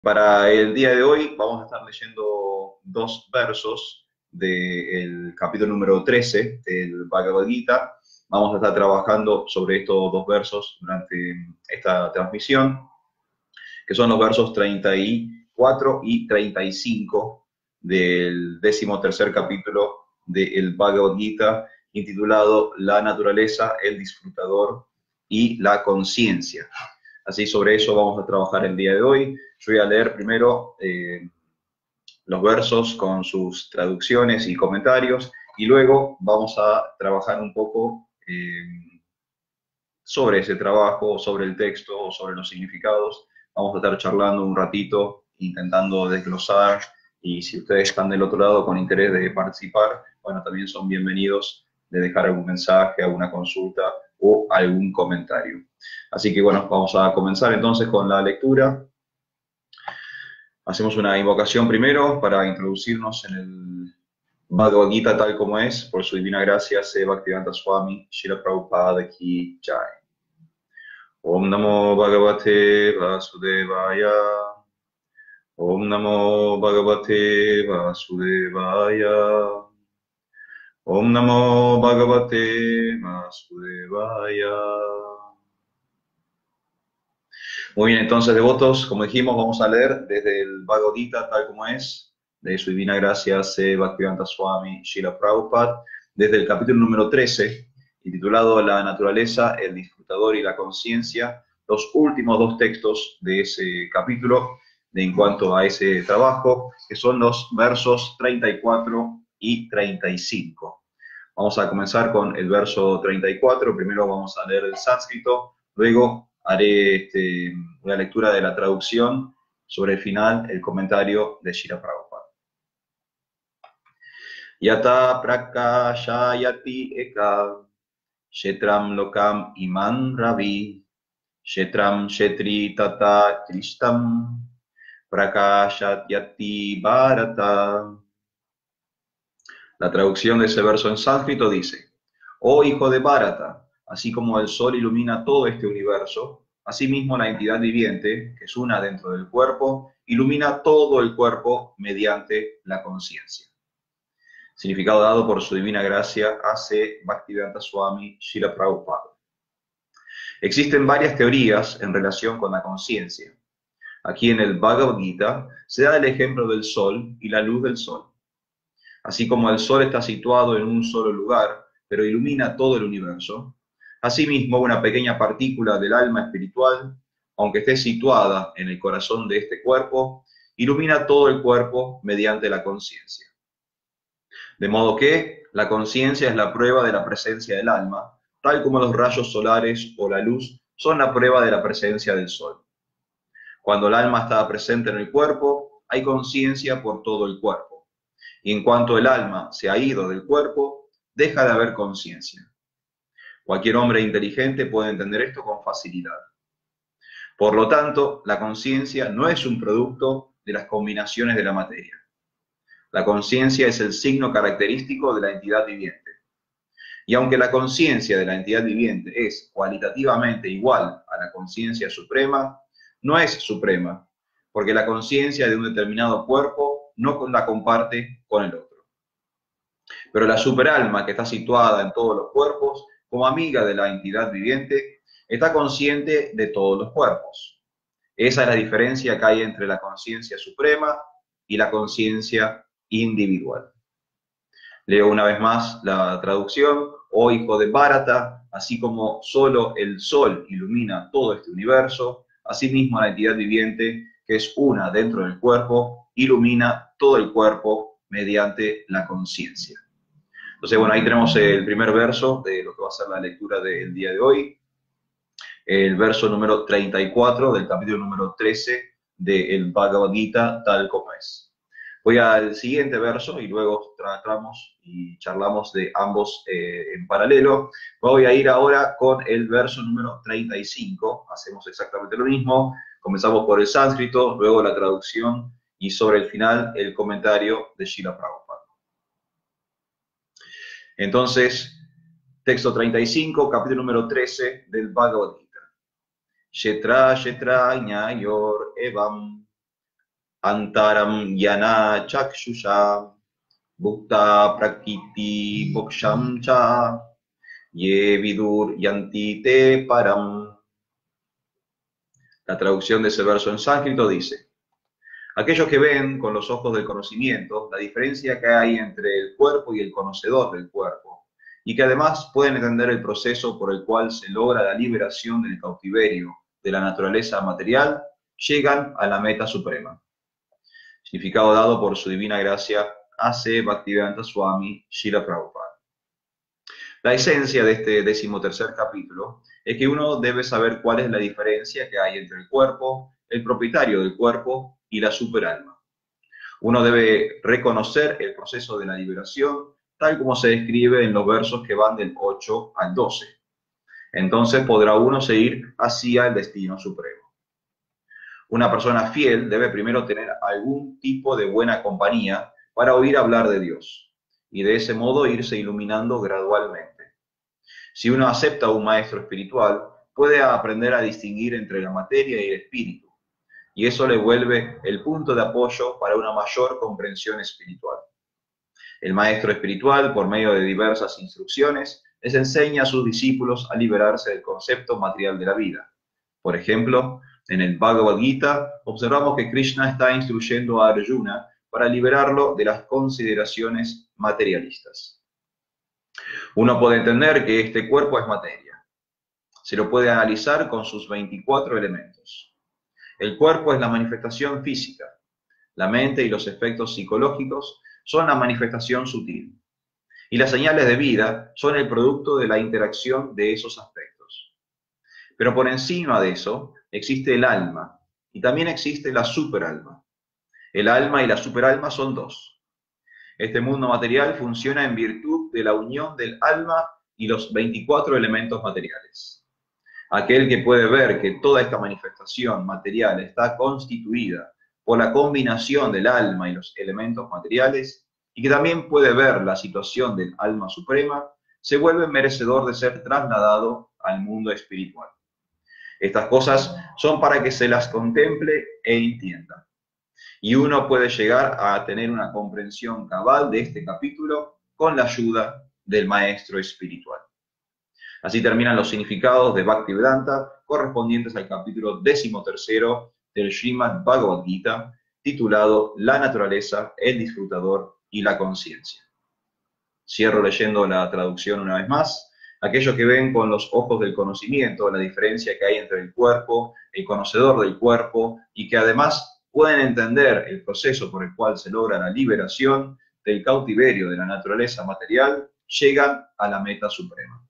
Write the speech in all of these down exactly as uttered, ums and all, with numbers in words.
Para el día de hoy vamos a estar leyendo dos versos del capítulo número trece del Bhagavad Gita. Vamos a estar trabajando sobre estos dos versos durante esta transmisión, que son los versos treinta y cuatro y treinta y cinco del décimo tercer capítulo del Bhagavad Gita, intitulado La naturaleza, el disfrutador y la conciencia. Así sobre eso vamos a trabajar el día de hoy. Yo voy a leer primero eh, los versos con sus traducciones y comentarios y luego vamos a trabajar un poco eh, sobre ese trabajo, sobre el texto o sobre los significados. Vamos a estar charlando un ratito, intentando desglosar, y si ustedes están del otro lado con interés de participar, bueno, también son bienvenidos de dejar algún mensaje, alguna consulta o algún comentario. Así que bueno, vamos a comenzar entonces con la lectura. Hacemos una invocación primero para introducirnos en el Bhagavad Gita tal como es, por su divina gracia, se Bhaktivedanta Swami, Srila Prabhupada Ki Jai. Om Namo Bhagavate Vasudevaya. Om Namo Bhagavate Vasudevaya. Om Namo Bhagavate Vasudevaya. Muy bien, entonces, devotos, como dijimos, vamos a leer desde el Bhagavad Gita tal como es, de su divina gracia, se Bhaktivedanta Swami, Srila Prabhupada, desde el capítulo número trece, intitulado La naturaleza, el disfrutador y la conciencia, los últimos dos textos de ese capítulo, de en cuanto a ese trabajo, que son los versos treinta y cuatro y treinta y cinco. Vamos a comenzar con el verso treinta y cuatro, primero vamos a leer el sánscrito, luego haré este, una lectura de la traducción, sobre el final el comentario de Srila Prabhupada. Yata prakashayati eka shetram lokam iman ravi shetram shetri tata trishtam prakashatyati bharata. La traducción de ese verso en sánscrito dice: oh hijo de Bharata, así como el sol ilumina todo este universo, asimismo la entidad viviente, que es una dentro del cuerpo, ilumina todo el cuerpo mediante la conciencia. Significado dado por su divina gracia A C Bhaktivedanta Swami Srila Prabhupada. Existen varias teorías en relación con la conciencia. Aquí en el Bhagavad Gita se da el ejemplo del sol y la luz del sol. Así como el sol está situado en un solo lugar, pero ilumina todo el universo, asimismo una pequeña partícula del alma espiritual, aunque esté situada en el corazón de este cuerpo, ilumina todo el cuerpo mediante la conciencia. De modo que la conciencia es la prueba de la presencia del alma, tal como los rayos solares o la luz son la prueba de la presencia del sol. Cuando el alma está presente en el cuerpo, hay conciencia por todo el cuerpo. Y en cuanto el alma se ha ido del cuerpo, deja de haber conciencia. Cualquier hombre inteligente puede entender esto con facilidad. Por lo tanto, la conciencia no es un producto de las combinaciones de la materia. La conciencia es el signo característico de la entidad viviente. Y aunque la conciencia de la entidad viviente es cualitativamente igual a la conciencia suprema, no es suprema, porque la conciencia de un determinado cuerpo no la comparte con el otro. Pero la superalma, que está situada en todos los cuerpos, como amiga de la entidad viviente, está consciente de todos los cuerpos. Esa es la diferencia que hay entre la conciencia suprema y la conciencia individual. Leo una vez más la traducción. Oh hijo de Bharata, así como solo el sol ilumina todo este universo, asimismo la entidad viviente, que es una dentro del cuerpo, ilumina todo el cuerpo mediante la conciencia. Entonces, bueno, ahí tenemos el primer verso de lo que va a ser la lectura del día de hoy, el verso número treinta y cuatro del capítulo número trece del Bhagavad Gita, tal como es. Voy al siguiente verso y luego tratamos y charlamos de ambos eh, en paralelo. Voy a ir ahora con el verso número treinta y cinco. Hacemos exactamente lo mismo. Comenzamos por el sánscrito, luego la traducción y sobre el final el comentario de Srila Prabhupada. Entonces, texto treinta y cinco, capítulo número trece del Bhagavad Gita. Shetra shetra ñayor evam antaram yana chakshusha, bhukta prakriti boksham cha, ye vidur yanti te param. La traducción de ese verso en sánscrito dice: aquellos que ven con los ojos del conocimiento la diferencia que hay entre el cuerpo y el conocedor del cuerpo, y que además pueden entender el proceso por el cual se logra la liberación del cautiverio de la naturaleza material, llegan a la meta suprema. Significado dado por su divina gracia A C Bhaktivedanta Swami Srila Prabhupada. La esencia de este decimotercer capítulo es que uno debe saber cuál es la diferencia que hay entre el cuerpo, el propietario del cuerpo y la superalma. Uno debe reconocer el proceso de la liberación tal como se describe en los versos que van del ocho al doce. Entonces podrá uno seguir hacia el destino supremo. Una persona fiel debe primero tener algún tipo de buena compañía para oír hablar de Dios, y de ese modo irse iluminando gradualmente. Si uno acepta a un maestro espiritual, puede aprender a distinguir entre la materia y el espíritu, y eso le vuelve el punto de apoyo para una mayor comprensión espiritual. El maestro espiritual, por medio de diversas instrucciones, les enseña a sus discípulos a liberarse del concepto material de la vida. Por ejemplo, en el Bhagavad Gita observamos que Krishna está instruyendo a Arjuna para liberarlo de las consideraciones materialistas. Uno puede entender que este cuerpo es materia. Se lo puede analizar con sus veinticuatro elementos. El cuerpo es la manifestación física. La mente y los efectos psicológicos son la manifestación sutil. Y las señales de vida son el producto de la interacción de esos aspectos. Pero por encima de eso existe el alma y también existe la superalma. El alma y la superalma son dos. Este mundo material funciona en virtud de la unión del alma y los veinticuatro elementos materiales. Aquel que puede ver que toda esta manifestación material está constituida por la combinación del alma y los elementos materiales, y que también puede ver la situación del alma suprema, se vuelve merecedor de ser trasladado al mundo espiritual. Estas cosas son para que se las contemple e entienda. Y uno puede llegar a tener una comprensión cabal de este capítulo con la ayuda del maestro espiritual. Así terminan los significados de Bhaktivedanta correspondientes al capítulo decimotercero del Srimad Bhagavad Gita, titulado La naturaleza, el disfrutador y la conciencia. Cierro leyendo la traducción una vez más. Aquellos que ven con los ojos del conocimiento la diferencia que hay entre el cuerpo, el conocedor del cuerpo, y que además pueden entender el proceso por el cual se logra la liberación del cautiverio de la naturaleza material, llegan a la meta suprema.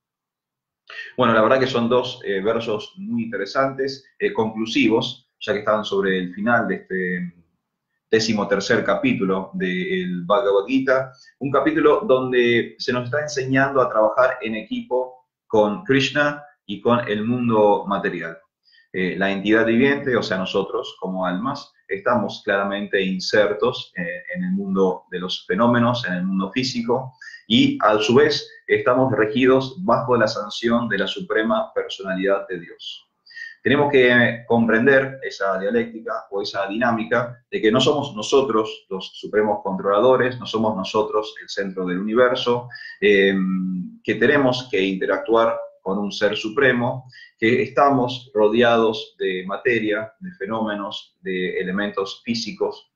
Bueno, la verdad que son dos eh, versos muy interesantes, eh, conclusivos, ya que estaban sobre el final de este decimotercer capítulo del Bhagavad Gita, un capítulo donde se nos está enseñando a trabajar en equipo con Krishna y con el mundo material. Eh, la entidad viviente, o sea, nosotros como almas, estamos claramente insertos eh, en el mundo de los fenómenos, en el mundo físico, y a su vez estamos regidos bajo la sanción de la suprema personalidad de Dios. Tenemos que comprender esa dialéctica o esa dinámica de que no somos nosotros los supremos controladores, no somos nosotros el centro del universo, eh, que tenemos que interactuar con un ser supremo, que estamos rodeados de materia, de fenómenos, de elementos físicos,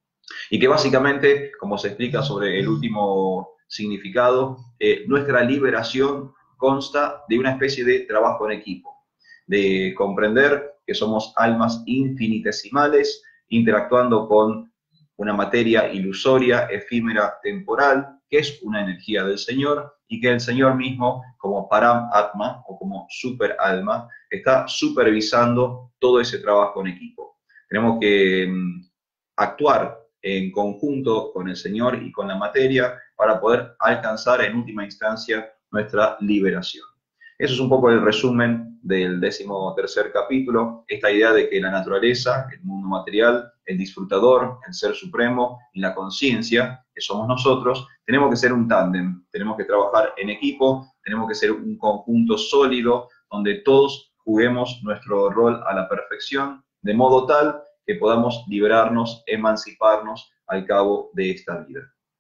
y que básicamente, como se explica sobre el último significado, eh, nuestra liberación consta de una especie de trabajo en equipo, de comprender que somos almas infinitesimales interactuando con una materia ilusoria, efímera, temporal, que es una energía del Señor, y que el Señor mismo, como Param Atma, o como super alma, está supervisando todo ese trabajo en equipo. Tenemos que um, actuar en conjunto con el Señor y con la materia para poder alcanzar en última instancia nuestra liberación. Eso es un poco el resumen del décimo tercer capítulo, esta idea de que la naturaleza, el mundo material, el disfrutador, el ser supremo y la conciencia, que somos nosotros, tenemos que ser un tándem, tenemos que trabajar en equipo, tenemos que ser un conjunto sólido donde todos juguemos nuestro rol a la perfección, de modo tal que podamos liberarnos, emanciparnos al cabo de esta vida.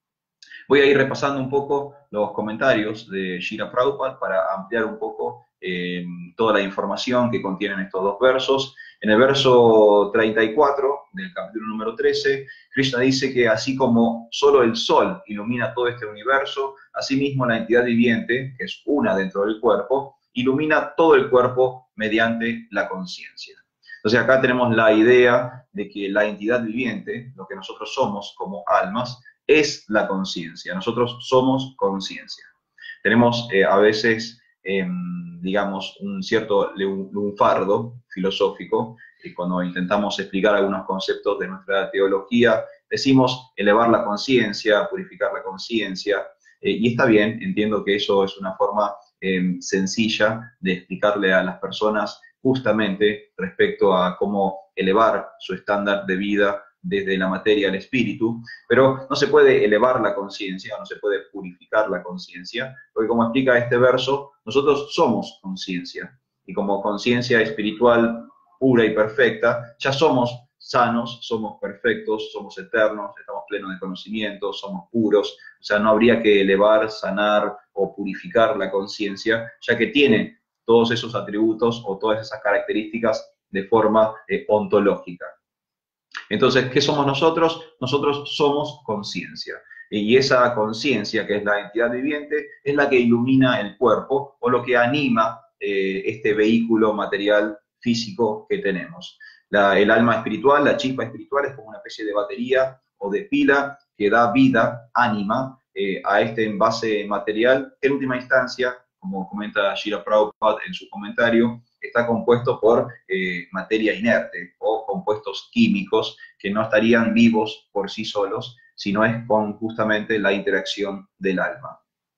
Voy a ir repasando un poco los comentarios de Srila Prabhupada para ampliar un poco eh, toda la información que contienen estos dos versos. En el verso treinta y cuatro del capítulo número trece, Krishna dice que así como solo el sol ilumina todo este universo, asimismo la entidad viviente, que es una dentro del cuerpo, ilumina todo el cuerpo mediante la conciencia. Entonces acá tenemos la idea de que la entidad viviente, lo que nosotros somos como almas, es la conciencia. Nosotros somos conciencia. Tenemos eh, a veces, eh, digamos, un cierto lunfardo filosófico, y cuando intentamos explicar algunos conceptos de nuestra teología, decimos elevar la conciencia, purificar la conciencia, eh, y está bien, entiendo que eso es una forma eh, sencilla de explicarle a las personas justamente respecto a cómo elevar su estándar de vida desde la materia al espíritu, pero no se puede elevar la conciencia, no se puede purificar la conciencia, porque como explica este verso, nosotros somos conciencia, y como conciencia espiritual pura y perfecta, ya somos sanos, somos perfectos, somos eternos, estamos plenos de conocimiento, somos puros, o sea, no habría que elevar, sanar o purificar la conciencia, ya que tiene todos esos atributos o todas esas características de forma eh, ontológica. Entonces, ¿qué somos nosotros? Nosotros somos conciencia. Y esa conciencia, que es la entidad viviente, es la que ilumina el cuerpo o lo que anima eh, este vehículo material físico que tenemos. La, el alma espiritual, la chispa espiritual, es como una especie de batería o de pila que da vida, ánima, eh, a este envase material, que en última instancia, como comenta Srila Prabhupada en su comentario, está compuesto por eh, materia inerte o compuestos químicos que no estarían vivos por sí solos, sino es con justamente la interacción del alma.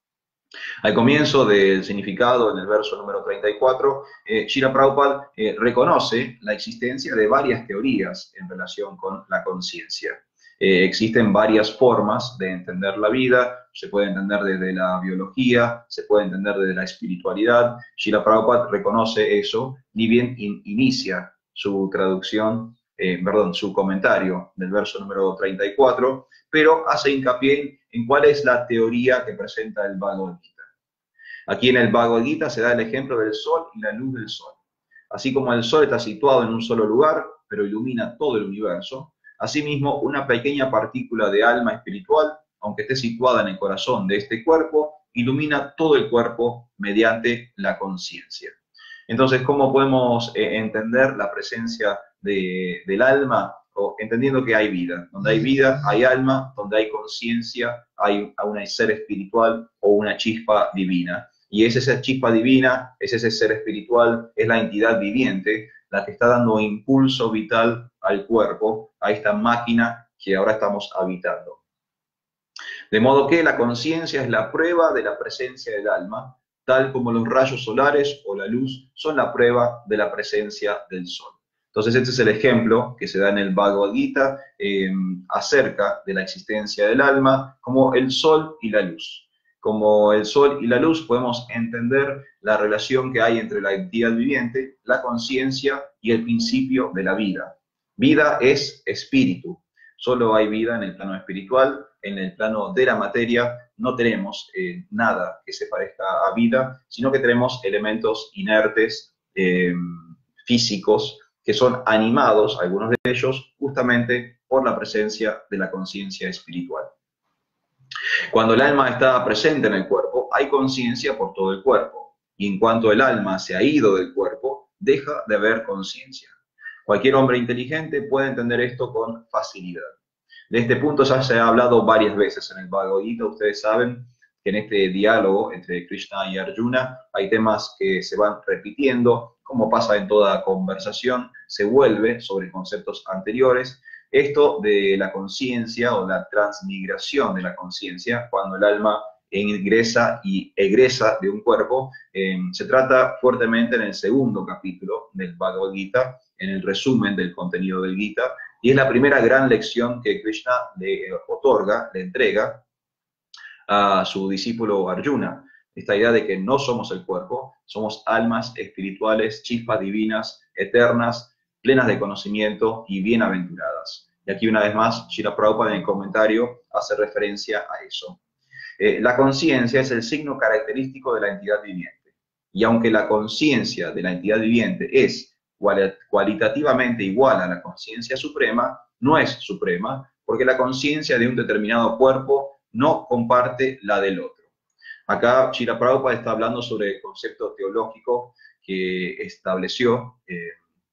Al comienzo del significado, en el verso número treinta y cuatro, eh, Srila Prabhupada eh, reconoce la existencia de varias teorías en relación con la conciencia. Eh, existen varias formas de entender la vida, se puede entender desde la biología, se puede entender desde la espiritualidad. Srila Prabhupada reconoce eso, ni bien in, inicia su traducción, eh, perdón, su comentario del verso número treinta y cuatro, pero hace hincapié en cuál es la teoría que presenta el Bhagavad Gita. Aquí en el Bhagavad Gita se da el ejemplo del sol y la luz del sol. Así como el sol está situado en un solo lugar, pero ilumina todo el universo, asimismo una pequeña partícula de alma espiritual, aunque esté situada en el corazón de este cuerpo, ilumina todo el cuerpo mediante la conciencia. Entonces, ¿cómo podemos eh, entender la presencia de, del alma? O, entendiendo que hay vida. Donde hay vida, hay alma. Donde hay conciencia, hay un ser espiritual o una chispa divina. Y es esa chispa divina, es ese ser espiritual, es la entidad viviente, la que está dando impulso vital al cuerpo, a esta máquina que ahora estamos habitando. De modo que la conciencia es la prueba de la presencia del alma, tal como los rayos solares o la luz son la prueba de la presencia del sol. Entonces este es el ejemplo que se da en el Bhagavad Gita eh, acerca de la existencia del alma como el sol y la luz. Como el sol y la luz podemos entender la relación que hay entre la entidad viviente, la conciencia y el principio de la vida. Vida es espíritu. Solo hay vida en el plano espiritual, en el plano de la materia no tenemos eh, nada que se parezca a vida, sino que tenemos elementos inertes, eh, físicos, que son animados, algunos de ellos, justamente por la presencia de la conciencia espiritual. Cuando el alma está presente en el cuerpo, hay conciencia por todo el cuerpo, y en cuanto el alma se ha ido del cuerpo, deja de haber conciencia. Cualquier hombre inteligente puede entender esto con facilidad. De este punto ya se ha hablado varias veces en el Bhagavad Gita. Ustedes saben que en este diálogo entre Krishna y Arjuna hay temas que se van repitiendo, como pasa en toda conversación, se vuelve sobre conceptos anteriores. Esto de la conciencia o la transmigración de la conciencia, cuando el alma ingresa y egresa de un cuerpo, eh, se trata fuertemente en el segundo capítulo del Bhagavad Gita, en el resumen del contenido del Gita, y es la primera gran lección que Krishna le otorga, le entrega a su discípulo Arjuna. Esta idea de que no somos el cuerpo, somos almas espirituales, chispas divinas, eternas, plenas de conocimiento y bienaventuradas. Y aquí una vez más, Srila Prabhupada en el comentario hace referencia a eso. Eh, la conciencia es el signo característico de la entidad viviente. Y aunque la conciencia de la entidad viviente es cual, cualitativamente igual a la conciencia suprema, no es suprema, porque la conciencia de un determinado cuerpo no comparte la del otro. Acá Srila Prabhupada está hablando sobre el concepto teológico que estableció eh,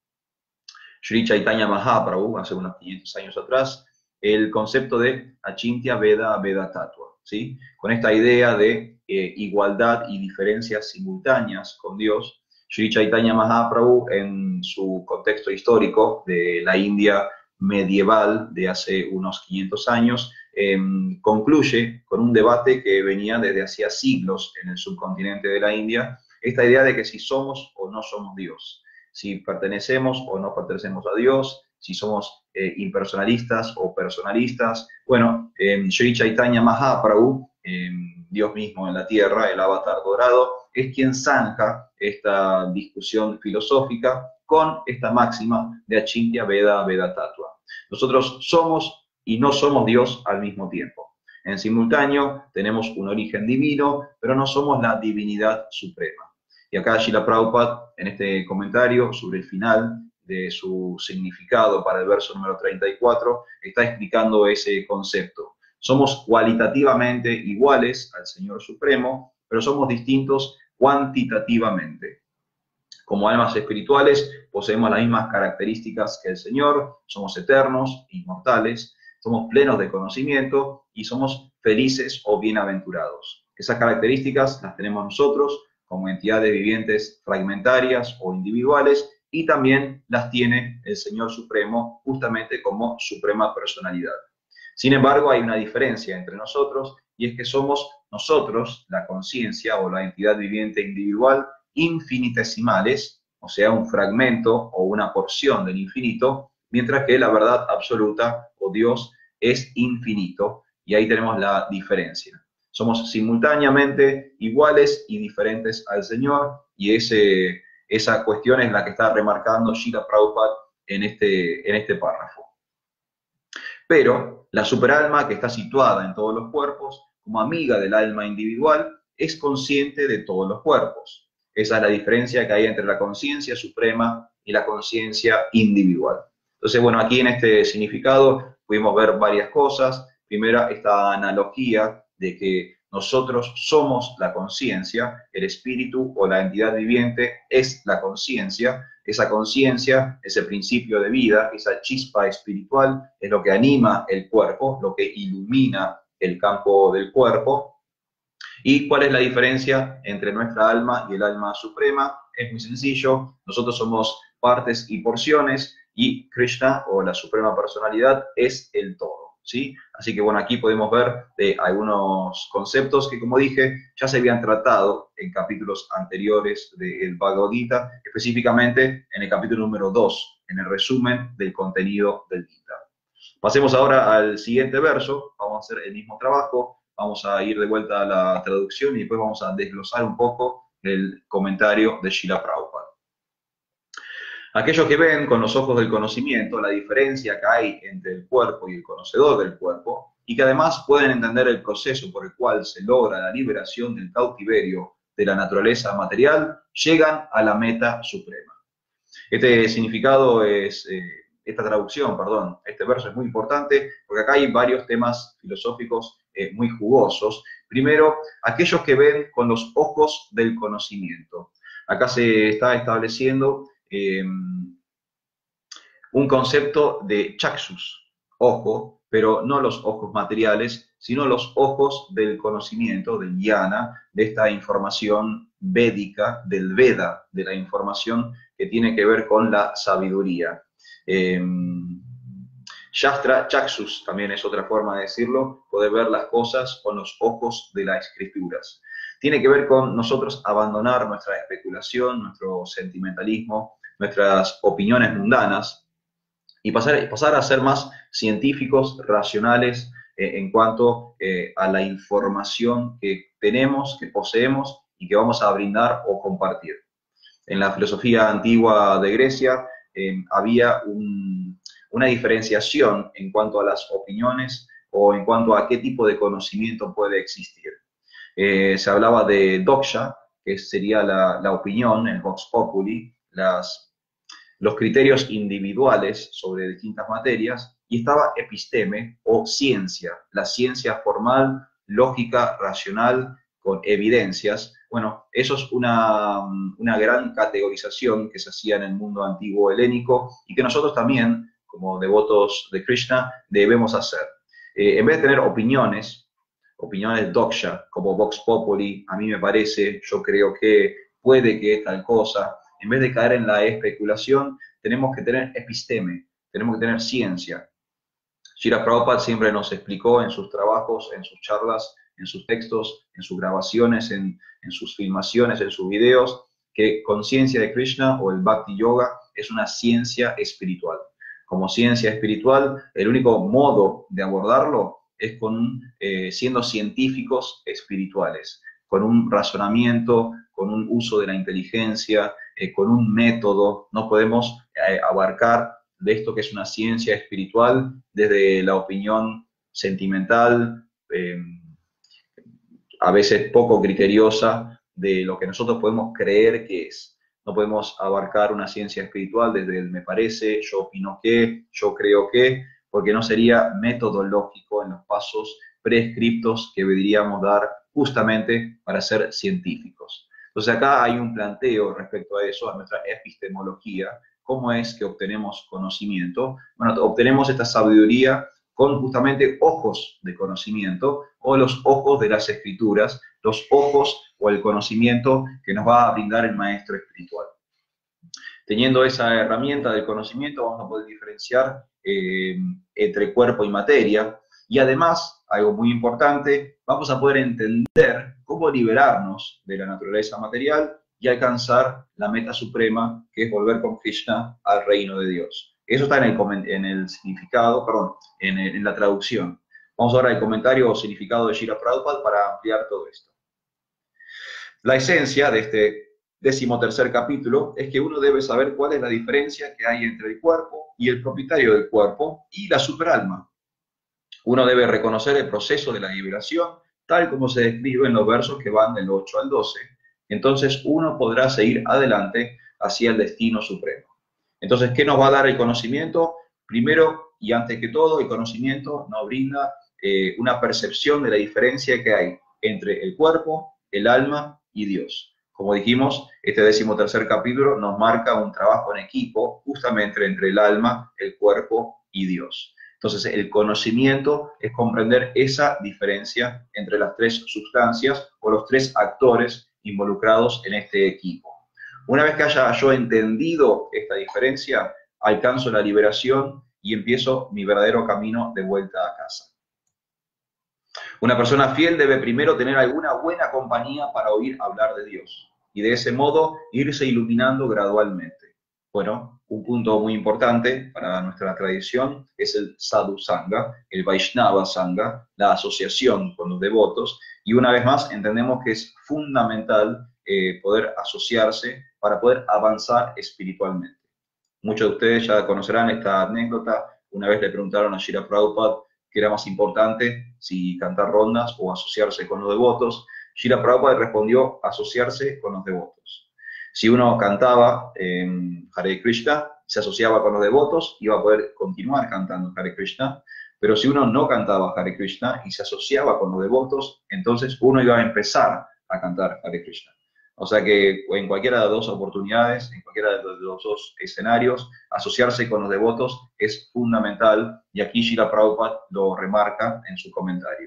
Sri Chaitanya Mahaprabhu hace unos quinientos años atrás, el concepto de Achintya Veda Veda Tattva, ¿sí? Con esta idea de eh, igualdad y diferencias simultáneas con Dios, Sri Chaitanya Mahaprabhu, en su contexto histórico de la India medieval de hace unos quinientos años, eh, concluye con un debate que venía desde hacía siglos en el subcontinente de la India, esta idea de que si somos o no somos Dios, si pertenecemos o no pertenecemos a Dios, si somos eh, impersonalistas o personalistas. Bueno, eh, Sri Chaitanya Mahaprabhu, eh, Dios mismo en la tierra, el avatar dorado, es quien zanja esta discusión filosófica con esta máxima de Achintya Veda Veda Tattva. Nosotros somos y no somos Dios al mismo tiempo. En simultáneo tenemos un origen divino, pero no somos la divinidad suprema. Y acá Srila Prabhupada, en este comentario sobre el final de su significado para el verso número treinta y cuatro, está explicando ese concepto. Somos cualitativamente iguales al Señor Supremo, pero somos distintos cuantitativamente. Como almas espirituales, poseemos las mismas características que el Señor, somos eternos, inmortales, somos plenos de conocimiento y somos felices o bienaventurados. Esas características las tenemos nosotros como entidades vivientes fragmentarias o individuales, y también las tiene el Señor Supremo justamente como suprema personalidad. Sin embargo, hay una diferencia entre nosotros, y es que somos nosotros, la conciencia o la entidad viviente individual, infinitesimales, o sea, un fragmento o una porción del infinito, mientras que la verdad absoluta o Dios es infinito, y ahí tenemos la diferencia. Somos simultáneamente iguales y diferentes al Señor, y ese, esa cuestión es la que está remarcando Srila Prabhupada en este, en este párrafo. Pero la superalma, que está situada en todos los cuerpos, como amiga del alma individual, es consciente de todos los cuerpos. Esa es la diferencia que hay entre la conciencia suprema y la conciencia individual. Entonces, bueno, aquí en este significado pudimos ver varias cosas. Primera, esta analogía de que nosotros somos la conciencia, el espíritu o la entidad viviente es la conciencia. Esa conciencia, ese principio de vida, esa chispa espiritual, es lo que anima el cuerpo, lo que ilumina el campo del cuerpo. ¿Y cuál es la diferencia entre nuestra alma y el alma suprema? Es muy sencillo, nosotros somos partes y porciones, y Krishna, o la suprema personalidad, es el todo, ¿sí? Así que bueno, aquí podemos ver de algunos conceptos que, como dije, ya se habían tratado en capítulos anteriores del Bhagavad Gita, específicamente en el capítulo número dos, en el resumen del contenido del Gita. Pasemos ahora al siguiente verso, vamos a hacer el mismo trabajo, vamos a ir de vuelta a la traducción y después vamos a desglosar un poco el comentario de Srila Prabhupada. Aquellos que ven con los ojos del conocimiento la diferencia que hay entre el cuerpo y el conocedor del cuerpo, y que además pueden entender el proceso por el cual se logra la liberación del cautiverio de la naturaleza material, llegan a la meta suprema. Este significado es, eh, esta traducción, perdón, este verso es muy importante porque acá hay varios temas filosóficos eh, muy jugosos. Primero, aquellos que ven con los ojos del conocimiento. Acá se está estableciendo Eh, un concepto de chaksus, ojo, pero no los ojos materiales, sino los ojos del conocimiento, del jnana, de esta información védica, del Veda, de la información que tiene que ver con la sabiduría. Eh, Shastra, chaksus, también es otra forma de decirlo, poder ver las cosas con los ojos de las escrituras. Tiene que ver con nosotros abandonar nuestra especulación, nuestro sentimentalismo, nuestras opiniones mundanas, y pasar, pasar a ser más científicos, racionales, eh, en cuanto eh, a la información que tenemos, que poseemos y que vamos a brindar o compartir. En la filosofía antigua de Grecia, eh, había un, una diferenciación en cuanto a las opiniones o en cuanto a qué tipo de conocimiento puede existir. Eh, se hablaba de doxa, que sería la, la opinión, el vox populi, las, los criterios individuales sobre distintas materias, y estaba episteme o ciencia, la ciencia formal, lógica, racional, con evidencias. Bueno, eso es una, una gran categorización que se hacía en el mundo antiguo helénico y que nosotros también, como devotos de Krishna, debemos hacer. Eh, en vez de tener opiniones, opiniones doxa, como vox populi, a mí me parece, yo creo que, puede que tal cosa, en vez de caer en la especulación, tenemos que tener episteme, tenemos que tener ciencia. Srila Prabhupada siempre nos explicó en sus trabajos, en sus charlas, en sus textos, en sus grabaciones, en, en sus filmaciones, en sus videos, que conciencia de Krishna o el Bhakti Yoga es una ciencia espiritual. Como ciencia espiritual, el único modo de abordarlo es con, eh, siendo científicos espirituales, con un razonamiento, con un uso de la inteligencia, eh, con un método. No podemos eh, abarcar de esto que es una ciencia espiritual desde la opinión sentimental, eh, a veces poco criteriosa, de lo que nosotros podemos creer que es. No podemos abarcar una ciencia espiritual desde el me parece, yo opino que, yo creo que, porque no sería metodológico en los pasos prescriptos que deberíamos dar justamente para ser científicos. Entonces acá hay un planteo respecto a eso, a nuestra epistemología. ¿Cómo es que obtenemos conocimiento? Bueno, obtenemos esta sabiduría con justamente ojos de conocimiento o los ojos de las escrituras, los ojos o el conocimiento que nos va a brindar el maestro espiritual. Teniendo esa herramienta del conocimiento vamos a poder diferenciar eh, entre cuerpo y materia, y además, algo muy importante, vamos a poder entender cómo liberarnos de la naturaleza material y alcanzar la meta suprema, que es volver con Krishna al reino de Dios. Eso está en el, en el significado, perdón, en, el, en la traducción. Vamos ahora al comentario o significado de Srila Prabhupada para ampliar todo esto. La esencia de este decimotercer capítulo es que uno debe saber cuál es la diferencia que hay entre el cuerpo y el propietario del cuerpo y la superalma. Uno debe reconocer el proceso de la liberación, tal como se describe en los versos que van del ocho al doce. Entonces uno podrá seguir adelante hacia el destino supremo. Entonces, ¿qué nos va a dar el conocimiento? Primero y antes que todo, el conocimiento nos brinda eh, una percepción de la diferencia que hay entre el cuerpo, el alma y Dios. Como dijimos, este decimotercer capítulo nos marca un trabajo en equipo justamente entre el alma, el cuerpo y Dios. Entonces, el conocimiento es comprender esa diferencia entre las tres sustancias o los tres actores involucrados en este equipo. Una vez que haya yo entendido esta diferencia, alcanzo la liberación y empiezo mi verdadero camino de vuelta a casa. Una persona fiel debe primero tener alguna buena compañía para oír hablar de Dios y de ese modo irse iluminando gradualmente. Bueno, un punto muy importante para nuestra tradición es el Sadhu Sangha, el Vaishnava Sangha, la asociación con los devotos, y una vez más entendemos que es fundamental eh, poder asociarse para poder avanzar espiritualmente. Muchos de ustedes ya conocerán esta anécdota. Una vez le preguntaron a Srila Prabhupada qué era más importante, si cantar rondas o asociarse con los devotos. Srila Prabhupada respondió asociarse con los devotos. Si uno cantaba eh, Hare Krishna, se asociaba con los devotos, iba a poder continuar cantando Hare Krishna, pero si uno no cantaba Hare Krishna y se asociaba con los devotos, entonces uno iba a empezar a cantar Hare Krishna. O sea que en cualquiera de las dos oportunidades, en cualquiera de los dos escenarios, asociarse con los devotos es fundamental, y aquí Srila Prabhupada lo remarca en su comentario.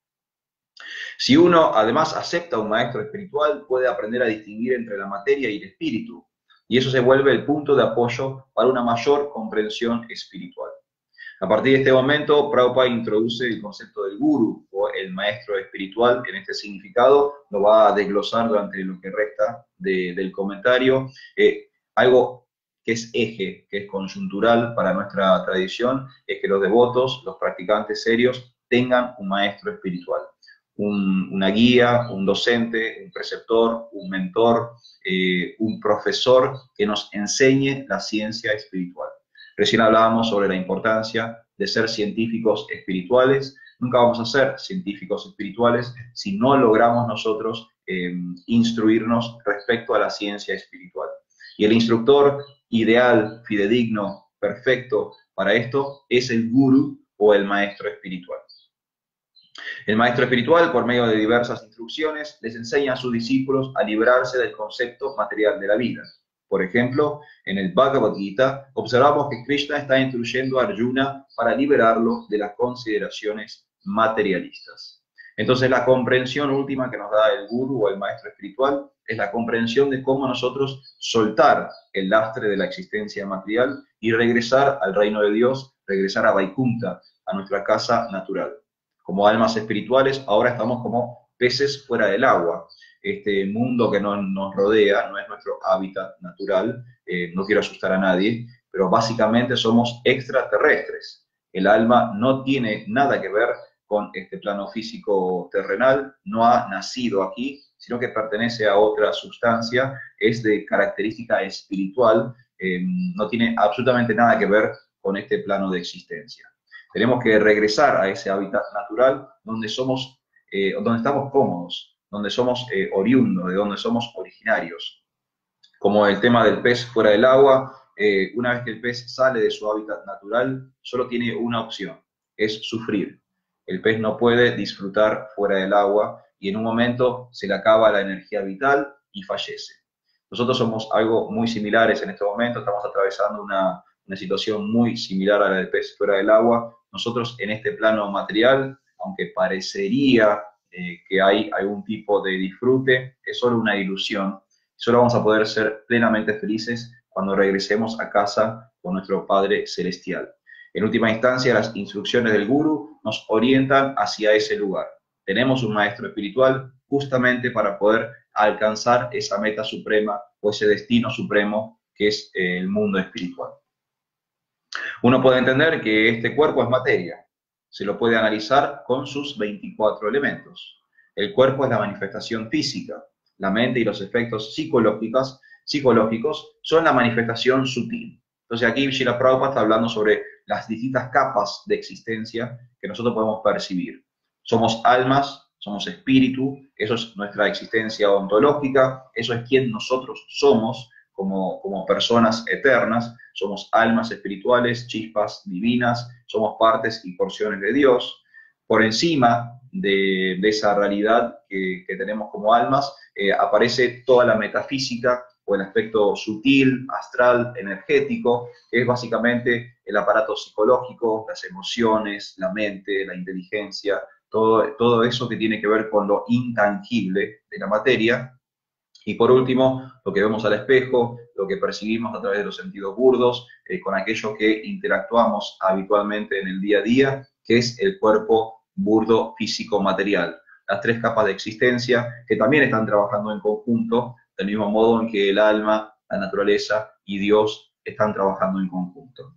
Si uno además acepta un maestro espiritual, puede aprender a distinguir entre la materia y el espíritu, y eso se vuelve el punto de apoyo para una mayor comprensión espiritual. A partir de este momento, Prabhupada introduce el concepto del guru, o el maestro espiritual. En este significado lo va a desglosar durante lo que resta de, del comentario. Eh, algo que es eje, que es coyuntural para nuestra tradición, es que los devotos, los practicantes serios, tengan un maestro espiritual. un, una guía, un docente, un preceptor, un mentor, eh, un profesor que nos enseñe la ciencia espiritual. Recién hablábamos sobre la importancia de ser científicos espirituales. Nunca vamos a ser científicos espirituales si no logramos nosotros eh, instruirnos respecto a la ciencia espiritual. Y el instructor ideal, fidedigno, perfecto para esto es el gurú o el maestro espiritual. El maestro espiritual, por medio de diversas instrucciones, les enseña a sus discípulos a librarse del concepto material de la vida. Por ejemplo, en el Bhagavad Gita observamos que Krishna está instruyendo a Arjuna para liberarlo de las consideraciones materialistas. Entonces, la comprensión última que nos da el gurú o el maestro espiritual es la comprensión de cómo nosotros soltar el lastre de la existencia material y regresar al reino de Dios, regresar a Vaikunta, a nuestra casa natural. Como almas espirituales, ahora estamos como peces fuera del agua. Este mundo que nos, nos rodea no es nuestro hábitat natural, eh, no quiero asustar a nadie, pero básicamente somos extraterrestres. El alma no tiene nada que ver con este plano físico terrenal, no ha nacido aquí, sino que pertenece a otra sustancia, es de característica espiritual, eh, no tiene absolutamente nada que ver con este plano de existencia. Tenemos que regresar a ese hábitat natural donde somos, eh, donde estamos cómodos, donde somos eh, oriundos, de donde somos originarios. Como el tema del pez fuera del agua, eh, una vez que el pez sale de su hábitat natural, solo tiene una opción, es sufrir. El pez no puede disfrutar fuera del agua y en un momento se le acaba la energía vital y fallece. Nosotros somos algo muy similares en este momento, estamos atravesando una, una situación muy similar a la del pez fuera del agua. Nosotros en este plano material, aunque parecería eh, que hay algún tipo de disfrute, es solo una ilusión. Solo vamos a poder ser plenamente felices cuando regresemos a casa con nuestro Padre Celestial. En última instancia, las instrucciones del Gurú nos orientan hacia ese lugar. Tenemos un maestro espiritual justamente para poder alcanzar esa meta suprema o ese destino supremo que es eh, el mundo espiritual. Uno puede entender que este cuerpo es materia. Se lo puede analizar con sus veinticuatro elementos. El cuerpo es la manifestación física. La mente y los efectos psicológicos, psicológicos son la manifestación sutil. Entonces aquí Srila Prabhupada está hablando sobre las distintas capas de existencia que nosotros podemos percibir. Somos almas, somos espíritu, eso es nuestra existencia ontológica, eso es quien nosotros somos como, como personas eternas, somos almas espirituales, chispas divinas, somos partes y porciones de Dios. Por encima de, de esa realidad que, que tenemos como almas, eh, aparece toda la metafísica, o el aspecto sutil, astral, energético, que es básicamente el aparato psicológico, las emociones, la mente, la inteligencia, todo, todo eso que tiene que ver con lo intangible de la materia. Y por último, lo que vemos al espejo, lo que percibimos a través de los sentidos burdos, eh, con aquello que interactuamos habitualmente en el día a día, que es el cuerpo burdo físico material. Las tres capas de existencia que también están trabajando en conjunto, del mismo modo en que el alma, la naturaleza y Dios están trabajando en conjunto.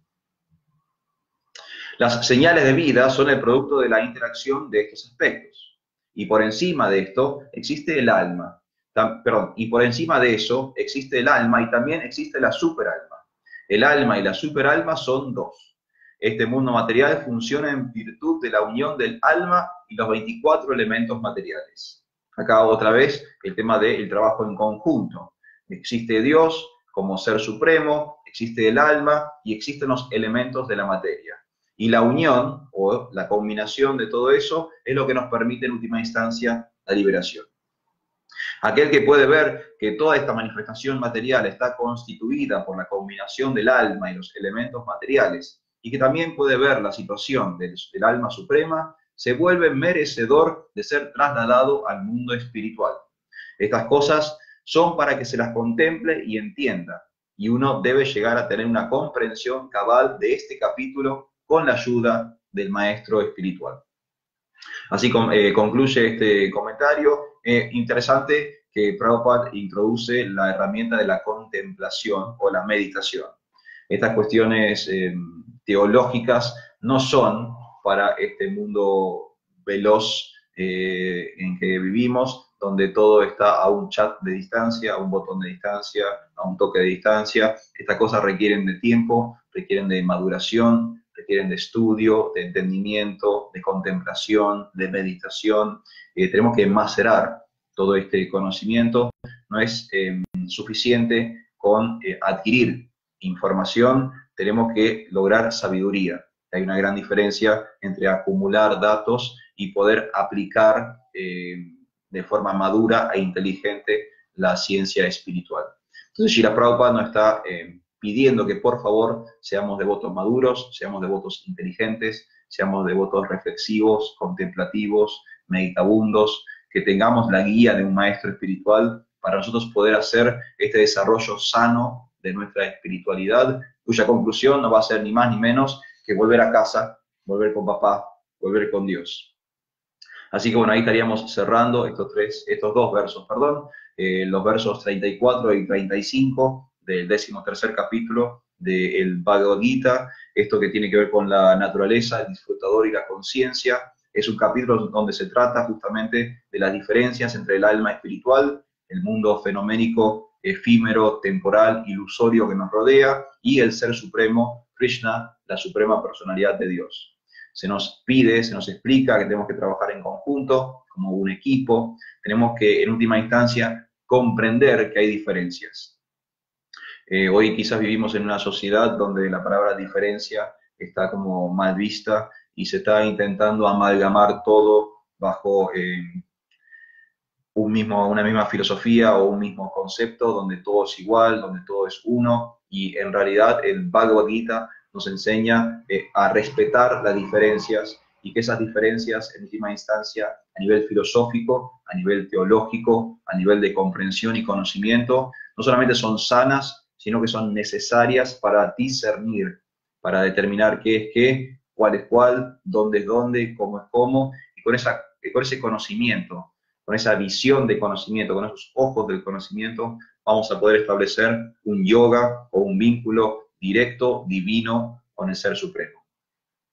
Las señales de vida son el producto de la interacción de estos aspectos. Y por encima de esto existe el alma. Perdón, y por encima de eso existe el alma y también existe la superalma. El alma y la superalma son dos. Este mundo material funciona en virtud de la unión del alma y los veinticuatro elementos materiales. Acá otra vez el tema del trabajo en conjunto. Existe Dios como ser supremo, existe el alma y existen los elementos de la materia. Y la unión o la combinación de todo eso es lo que nos permite en última instancia la liberación. Aquel que puede ver que toda esta manifestación material está constituida por la combinación del alma y los elementos materiales, y que también puede ver la situación del, del alma suprema, se vuelve merecedor de ser trasladado al mundo espiritual. Estas cosas son para que se las contemple y entienda, y uno debe llegar a tener una comprensión cabal de este capítulo con la ayuda del maestro espiritual. Así eh, concluye este comentario. Eh, interesante que Prabhupada introduce la herramienta de la contemplación o la meditación. Estas cuestiones eh, teológicas no son para este mundo veloz eh, en que vivimos, donde todo está a un chat de distancia, a un botón de distancia, a un toque de distancia. Estas cosas requieren de tiempo, requieren de maduración, requieren de estudio, de entendimiento, de contemplación, de meditación. Eh, tenemos que macerar todo este conocimiento. No es eh, suficiente con eh, adquirir información, tenemos que lograr sabiduría. Hay una gran diferencia entre acumular datos y poder aplicar eh, de forma madura e inteligente la ciencia espiritual. Entonces, Srila Prabhupada nos está eh, pidiendo que por favor seamos devotos maduros, seamos devotos inteligentes, seamos devotos reflexivos, contemplativos, meditabundos, que tengamos la guía de un maestro espiritual para nosotros poder hacer este desarrollo sano de nuestra espiritualidad, cuya conclusión no va a ser ni más ni menos que volver a casa, volver con papá, volver con Dios. Así que bueno, ahí estaríamos cerrando estos, tres, estos dos versos, perdón, eh, los versos treinta y cuatro y treinta y cinco del decimotercer capítulo del Bhagavad Gita, esto que tiene que ver con la naturaleza, el disfrutador y la conciencia. Es un capítulo donde se trata justamente de las diferencias entre el alma espiritual, el mundo fenoménico, efímero, temporal, ilusorio que nos rodea, y el Ser Supremo, Krishna, la suprema personalidad de Dios. Se nos pide, se nos explica que tenemos que trabajar en conjunto, como un equipo. Tenemos que, en última instancia, comprender que hay diferencias. Eh, hoy quizás vivimos en una sociedad donde la palabra diferencia está como mal vista y se está intentando amalgamar todo bajo eh, un mismo, una misma filosofía o un mismo concepto, donde todo es igual, donde todo es uno, y en realidad el Bhagavad Gita nos enseña eh, a respetar las diferencias y que esas diferencias, en última instancia, a nivel filosófico, a nivel teológico, a nivel de comprensión y conocimiento, no solamente son sanas, sino que son necesarias para discernir, para determinar qué es qué, cuál es cuál, dónde es dónde, cómo es cómo, y con, esa, con ese conocimiento, con esa visión de conocimiento, con esos ojos del conocimiento, vamos a poder establecer un yoga o un vínculo directo, divino, con el Ser Supremo.